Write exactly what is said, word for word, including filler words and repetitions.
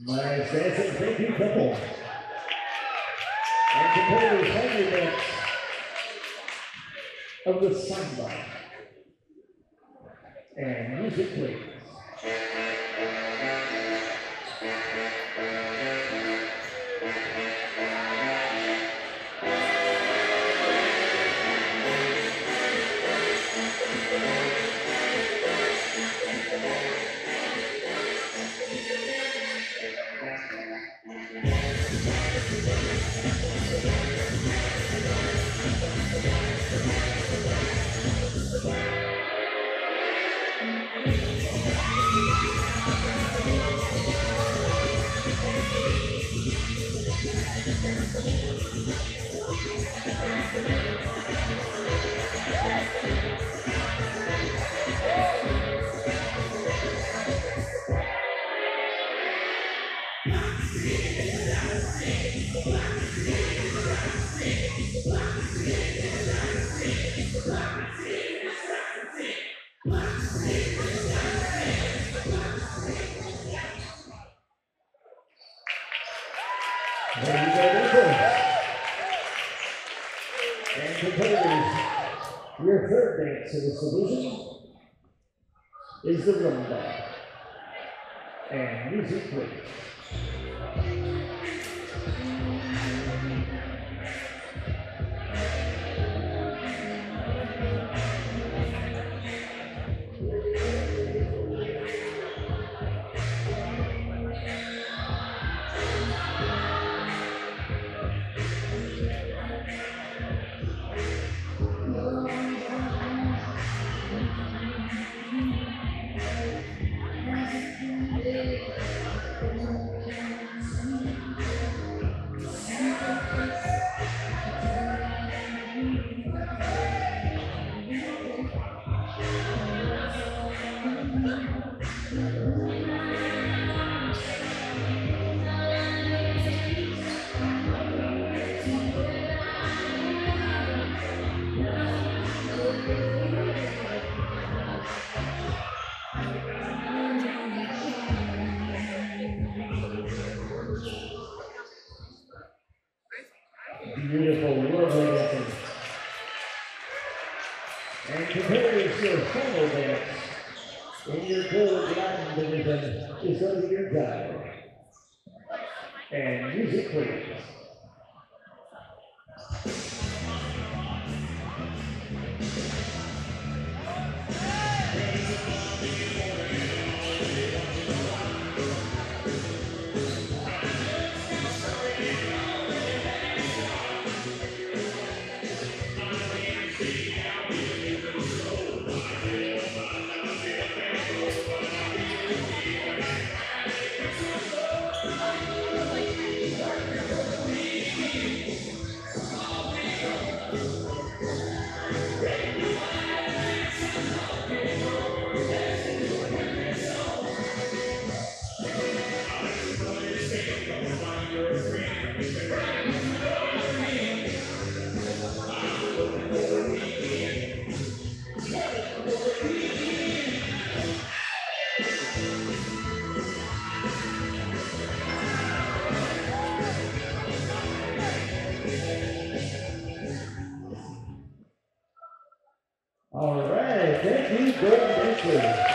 My Stanson, thank you, couple. And competitors Henry Banks of the Sunbite. And music, please. And competitors, your third dance in this division is the rumba. And music, please. Beautiful, lovely dancing. And competitors, your final dance in your gold Latin division is under your guide. And music, please. All right, thank you, Gordon Bentley.